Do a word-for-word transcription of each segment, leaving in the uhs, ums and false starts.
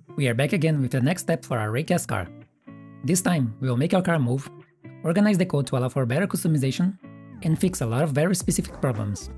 We are back again with the next step for our Raycast car. This time, we will make our car move, organize the code to allow for better customization, and fix a lot of very specific problems.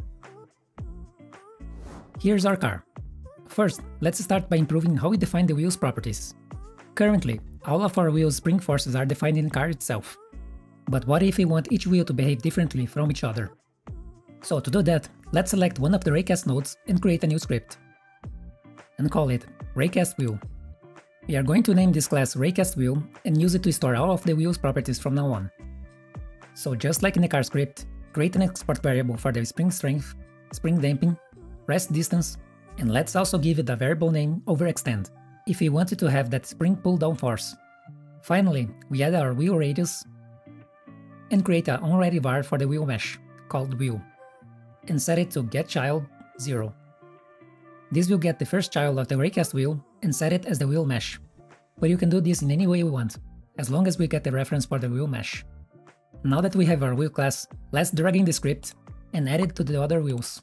Here's our car. First, let's start by improving how we define the wheel's properties. Currently, all of our wheel's spring forces are defined in the car itself. But what if we want each wheel to behave differently from each other? So to do that, let's select one of the Raycast nodes and create a new script. And call it Raycast Wheel. We are going to name this class Raycast Wheel and use it to store all of the wheel's properties from now on. So just like in the car script, create an export variable for the spring strength, spring damping, rest distance, and let's also give it a variable name overextend, if we wanted to have that spring pull-down force. Finally, we add our wheel radius and create an onReady var for the wheel mesh, called wheel, and set it to getChild zero. This will get the first child of the Raycast wheel and set it as the wheel mesh. But you can do this in any way you want, as long as we get the reference for the wheel mesh. Now that we have our wheel class, let's drag in the script and add it to the other wheels.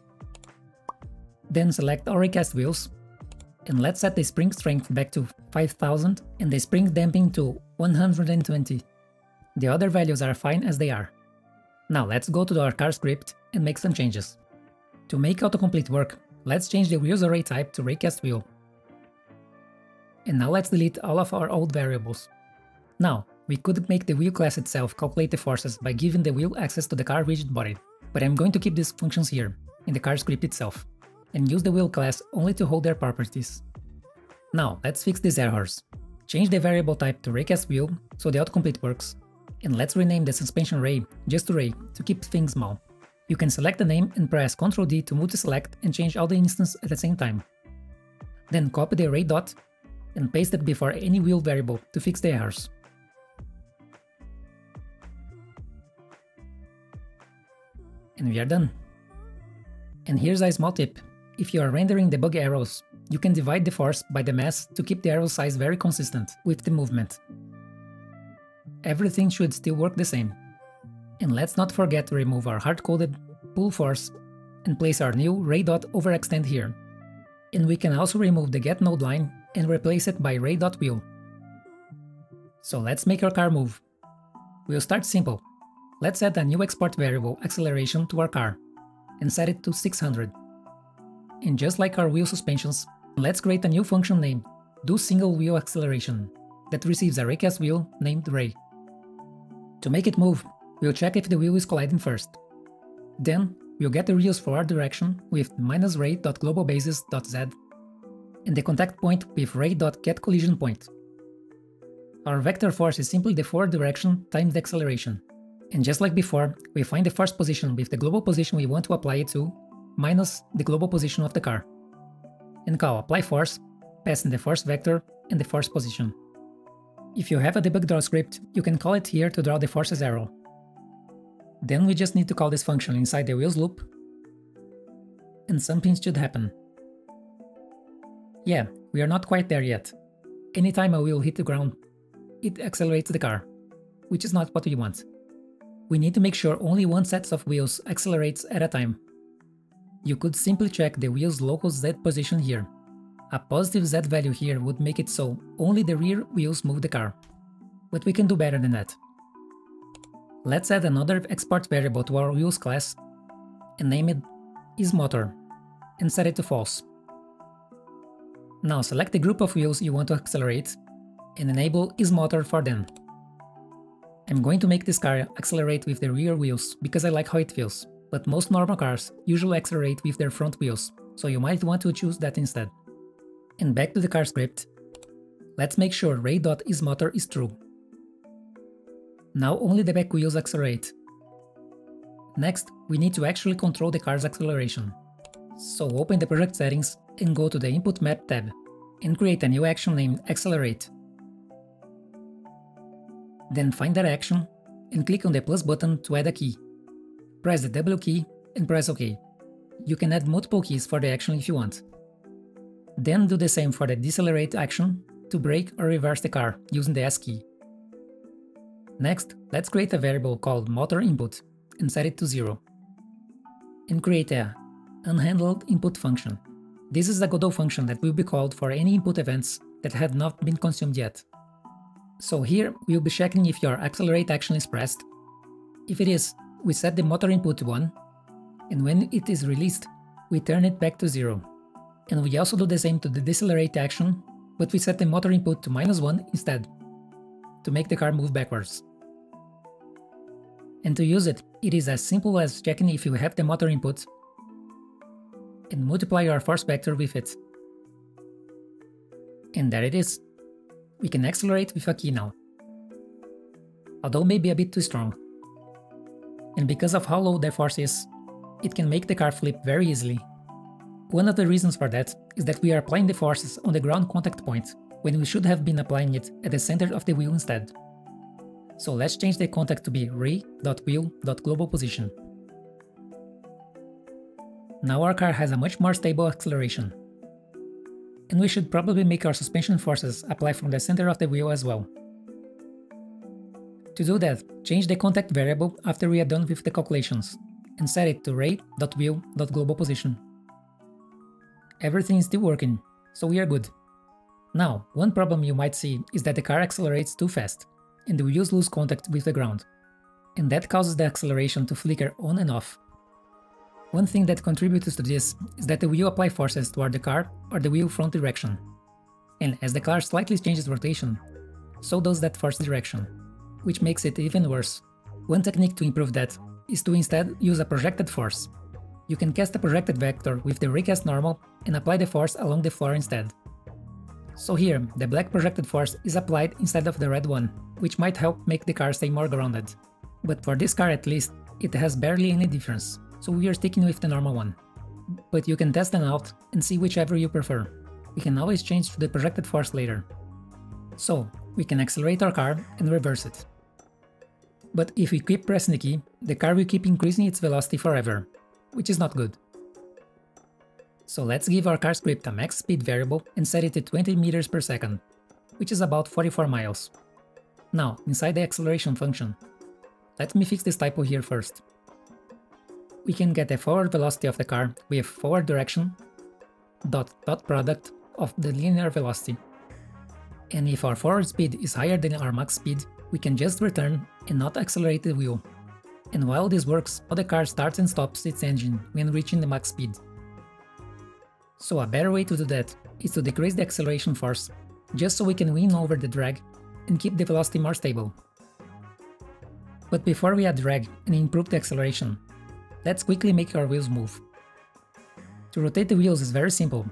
Then select all Raycast wheels, and let's set the spring strength back to five thousand and the spring damping to one hundred twenty. The other values are fine as they are. Now let's go to our car script and make some changes. To make autocomplete work, let's change the wheel's array type to Raycast wheel. And now let's delete all of our old variables. Now, we could make the wheel class itself calculate the forces by giving the wheel access to the car rigid body, but I'm going to keep these functions here, in the car script itself, and use the wheel class only to hold their properties. Now, let's fix these errors. Change the variable type to Raycast wheel so the autocomplete works, and let's rename the suspension ray just to ray to keep things small. You can select the name and press control D to multi-select and change all the instances at the same time. Then copy the array dot and paste it before any wheel variable to fix the errors. And we are done. And here's a small tip. If you are rendering debug arrows, you can divide the force by the mass to keep the arrow size very consistent with the movement. Everything should still work the same. And let's not forget to remove our hard-coded pull force and place our new ray.overextend here. And we can also remove the get node line and replace it by ray.wheel. So let's make our car move. We'll start simple. Let's add a new export variable acceleration to our car and set it to six hundred. And just like our wheel suspensions, let's create a new function named doSingleWheelAcceleration that receives a Raycast wheel named Ray. To make it move, we'll check if the wheel is colliding first. Then, we'll get the wheel's forward direction with minus ray.globalbasis.z and the contact point with ray.getCollisionPoint. Our vector force is simply the forward direction times the acceleration. And just like before, we find the force position with the global position we want to apply it to, minus the global position of the car. And call apply force, passing the force vector and the force position. If you have a debug draw script, you can call it here to draw the forces arrow. Then we just need to call this function inside the wheels loop, and something should happen. Yeah, we are not quite there yet. Anytime a wheel hits the ground, it accelerates the car, which is not what we want. We need to make sure only one set of wheels accelerates at a time. You could simply check the wheel's local Z position here. A positive Z value here would make it so only the rear wheels move the car. But we can do better than that. Let's add another export variable to our wheels class and name it isMotor and set it to false. Now select the group of wheels you want to accelerate and enable isMotor for them. I'm going to make this car accelerate with the rear wheels because I like how it feels, but most normal cars usually accelerate with their front wheels, so you might want to choose that instead. And back to the car script, let's make sure ray.isMotor is true. Now only the back wheels accelerate. Next, we need to actually control the car's acceleration. So open the project settings and go to the Input Map tab and create a new action named Accelerate. Then find that action and click on the plus button to add a key. Press the W key and press OK. You can add multiple keys for the action if you want. Then do the same for the decelerate action to brake or reverse the car using the S key. Next, let's create a variable called motor input and set it to zero. And create a unhandled input function. This is the Godot function that will be called for any input events that have not been consumed yet. So here we'll be checking if your accelerate action is pressed. If it is, we set the motor input to one, and when it is released, we turn it back to zero. And we also do the same to the decelerate action, but we set the motor input to minus one instead, to make the car move backwards. And to use it, it is as simple as checking if you have the motor input and multiply your force vector with it. And there it is. We can accelerate with a key now, although maybe a bit too strong. And because of how low the force is, it can make the car flip very easily. One of the reasons for that is that we are applying the forces on the ground contact point, when we should have been applying it at the center of the wheel instead. So let's change the contact to be ray.wheel.global position. Now our car has a much more stable acceleration. And we should probably make our suspension forces apply from the center of the wheel as well. To do that, change the contact variable after we are done with the calculations, and set it to ray.wheel.global position. Everything is still working, so we are good. Now, one problem you might see is that the car accelerates too fast, and the wheels lose contact with the ground, and that causes the acceleration to flicker on and off. One thing that contributes to this is that the wheel applies forces toward the car or the wheel front direction, and as the car slightly changes rotation, so does that force direction, which makes it even worse. One technique to improve that is to instead use a projected force. You can cast a projected vector with the Raycast normal and apply the force along the floor instead. So here, the black projected force is applied instead of the red one, which might help make the car stay more grounded. But for this car at least, it has barely any difference, so we are sticking with the normal one. But you can test them out and see whichever you prefer. We can always change to the projected force later. So, we can accelerate our car and reverse it. But if we keep pressing the key, the car will keep increasing its velocity forever, which is not good. So let's give our car script a max speed variable and set it to twenty meters per second, which is about forty-four miles. Now, inside the acceleration function, let me fix this typo here first. We can get the forward velocity of the car with forward direction dot dot product of the linear velocity. And if our forward speed is higher than our max speed, we can just return and not accelerate the wheel. And while this works, the car starts and stops its engine when reaching the max speed. So a better way to do that is to decrease the acceleration force, just so we can win over the drag and keep the velocity more stable. But before we add drag and improve the acceleration, let's quickly make our wheels move. To rotate the wheels is very simple.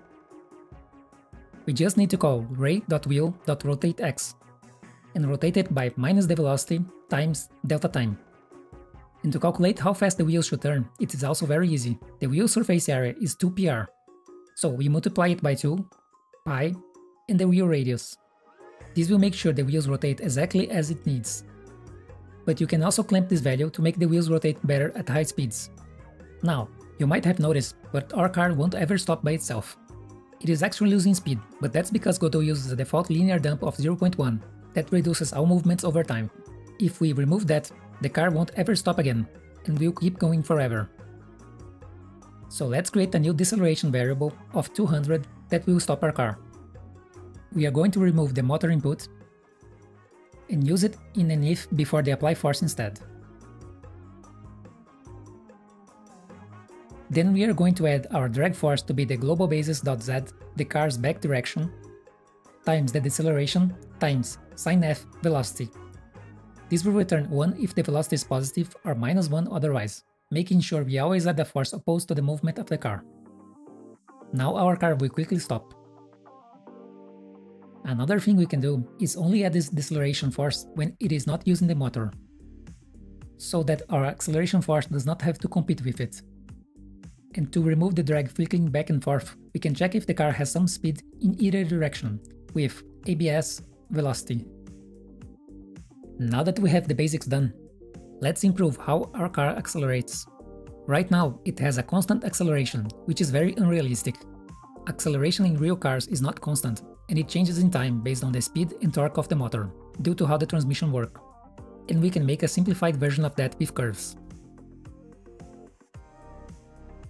We just need to call ray.wheel.rotatex and rotate it by minus the velocity times delta time. And to calculate how fast the wheels should turn, it is also very easy. The wheel surface area is two P R. So we multiply it by two, pi, and the wheel radius. This will make sure the wheels rotate exactly as it needs. But you can also clamp this value to make the wheels rotate better at high speeds. Now, you might have noticed, but our car won't ever stop by itself. It is actually losing speed, but that's because Godot uses a default linear dump of zero point one that reduces all movements over time. If we remove that, the car won't ever stop again, and will keep going forever. So let's create a new deceleration variable of two hundred that will stop our car. We are going to remove the motor input and use it in an if before the apply force instead. Then we are going to add our drag force to be the global basis.z, the car's back direction, times the deceleration, times sin f velocity. This will return one if the velocity is positive or minus one otherwise, making sure we always add the force opposed to the movement of the car. Now our car will quickly stop. Another thing we can do is only add this deceleration force when it is not using the motor, so that our acceleration force does not have to compete with it. And to remove the drag flicking back and forth, we can check if the car has some speed in either direction with A B S velocity. Now that we have the basics done, let's improve how our car accelerates. Right now, it has a constant acceleration, which is very unrealistic. Acceleration in real cars is not constant, and it changes in time based on the speed and torque of the motor, due to how the transmission works. And we can make a simplified version of that with curves.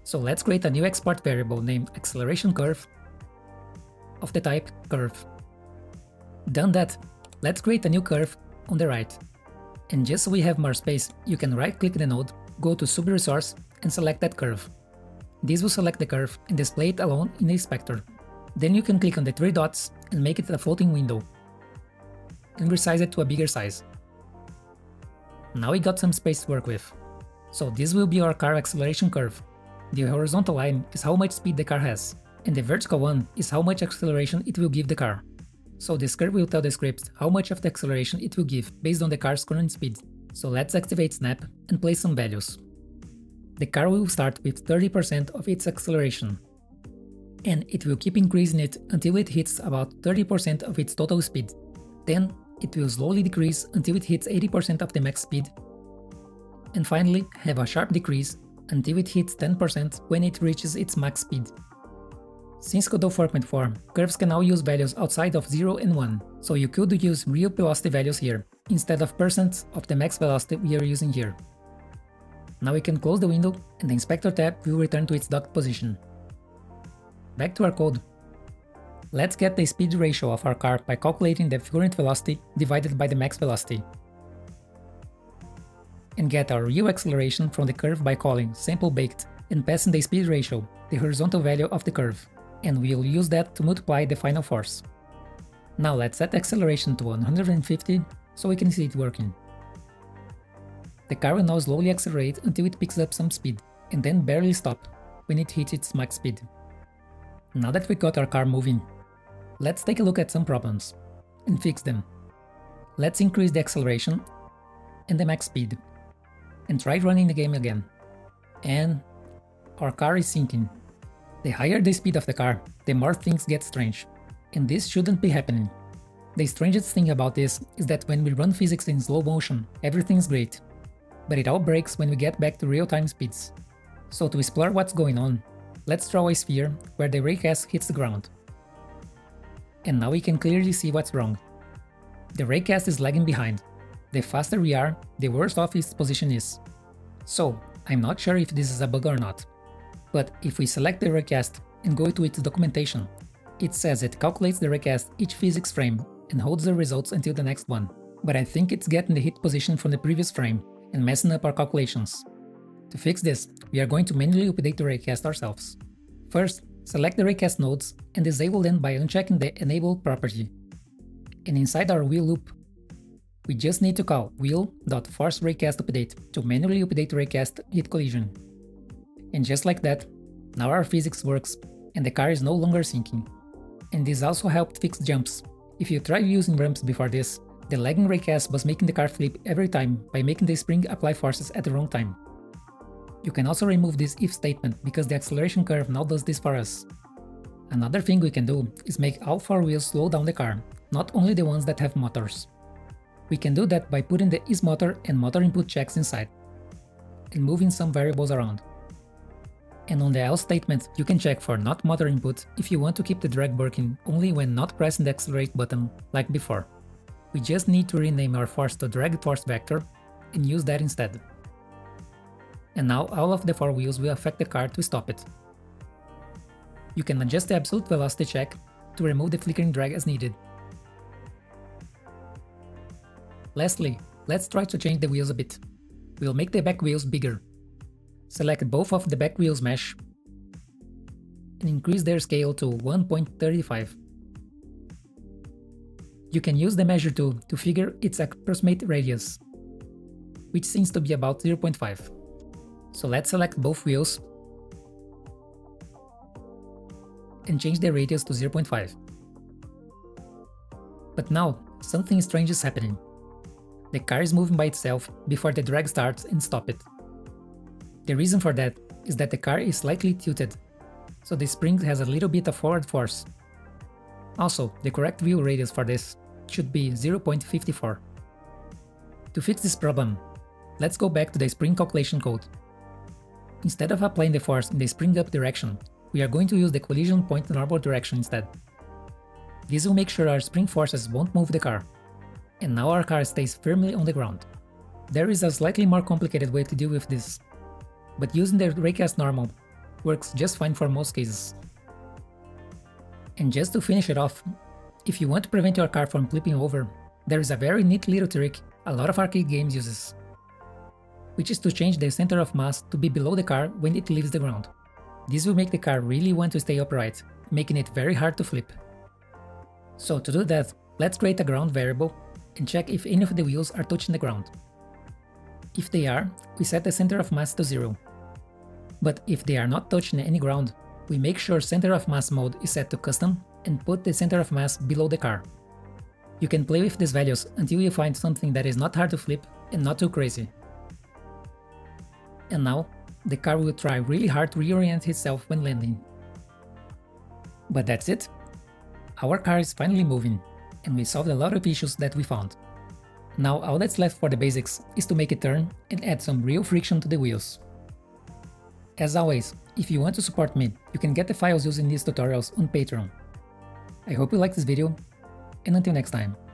So let's create a new export variable named acceleration curve of the type curve. Done that, let's create a new curve on the right. And just so we have more space, you can right-click the node, go to sub-resource and select that curve. This will select the curve and display it alone in the inspector. Then you can click on the three dots and make it a floating window and resize it to a bigger size. Now we got some space to work with. So this will be our car acceleration curve. The horizontal line is how much speed the car has, and the vertical one is how much acceleration it will give the car. So this curve will tell the script how much of the acceleration it will give based on the car's current speed. So let's activate snap and place some values. The car will start with thirty percent of its acceleration, and it will keep increasing it until it hits about thirty percent of its total speed. Then it will slowly decrease until it hits eighty percent of the max speed, and finally have a sharp decrease until it hits ten percent when it reaches its max speed. Since Godot four point four, curves can now use values outside of zero and one, so you could use real velocity values here, instead of percent of the max velocity we are using here. Now we can close the window and the inspector tab will return to its docked position. Back to our code. Let's get the speed ratio of our car by calculating the current velocity divided by the max velocity. And get our real acceleration from the curve by calling sample baked and passing the speed ratio, the horizontal value of the curve, and we'll use that to multiply the final force. Now let's set acceleration to one hundred fifty so we can see it working. The car will now slowly accelerate until it picks up some speed, and then barely stop when it hits its max speed. Now that we got our car moving, let's take a look at some problems and fix them. Let's increase the acceleration and the max speed, and try running the game again. And our car is sinking. The higher the speed of the car, the more things get strange, and this shouldn't be happening. The strangest thing about this is that when we run physics in slow motion, everything's great, but it all breaks when we get back to real-time speeds. So to explore what's going on, let's draw a sphere where the Raycast hits the ground. And now we can clearly see what's wrong. The Raycast is lagging behind. The faster we are, the worse off its position is. So, I'm not sure if this is a bug or not. But if we select the Raycast and go to its documentation, it says it calculates the Raycast each physics frame and holds the results until the next one. But I think it's getting the hit position from the previous frame and messing up our calculations. To fix this, we are going to manually update the Raycast ourselves. First, select the Raycast nodes and disable them by unchecking the Enable property. And inside our wheel loop, we just need to call wheel.forceRaycastUpdate to manually update Raycast hit collision. And just like that, now our physics works and the car is no longer sinking. And this also helped fix jumps. If you tried using ramps before this, the lagging Raycast was making the car flip every time by making the spring apply forces at the wrong time. You can also remove this if statement because the acceleration curve now does this for us. Another thing we can do is make all four wheels slow down the car, not only the ones that have motors. We can do that by putting the isMotor and motor input checks inside, and moving some variables around. And on the else statement, you can check for not motor input if you want to keep the drag working only when not pressing the accelerate button like before. We just need to rename our force to drag force vector and use that instead. And now all of the four wheels will affect the car to stop it. You can adjust the absolute velocity check to remove the flickering drag as needed. Lastly, let's try to change the wheels a bit. We'll make the back wheels bigger. Select both of the back wheels mesh and increase their scale to one point three five. You can use the measure tool to figure its approximate radius, which seems to be about zero point five. So let's select both wheels and change the radius to zero point five. But now, something strange is happening. The car is moving by itself before the drag starts and stop it. The reason for that is that the car is slightly tilted, so the spring has a little bit of forward force. Also, the correct wheel radius for this should be zero point five four. To fix this problem, let's go back to the spring calculation code. Instead of applying the force in the spring up direction, we are going to use the collision point normal direction instead. This will make sure our spring forces won't move the car. And now our car stays firmly on the ground. There is a slightly more complicated way to deal with this, but using the Raycast normal, works just fine for most cases. And just to finish it off, if you want to prevent your car from flipping over, there is a very neat little trick a lot of arcade games uses, which is to change the center of mass to be below the car when it leaves the ground. This will make the car really want to stay upright, making it very hard to flip. So to do that, let's create a ground variable and check if any of the wheels are touching the ground. If they are, we set the center of mass to zero. But if they are not touching any ground, we make sure center of mass mode is set to custom and put the center of mass below the car. You can play with these values until you find something that is not hard to flip and not too crazy. And now, the car will try really hard to reorient itself when landing. But that's it. Our car is finally moving, and we solved a lot of issues that we found. Now all that's left for the basics is to make it turn and add some real friction to the wheels. As always, if you want to support me, you can get the files used in these tutorials on Patreon. I hope you liked this video, and until next time.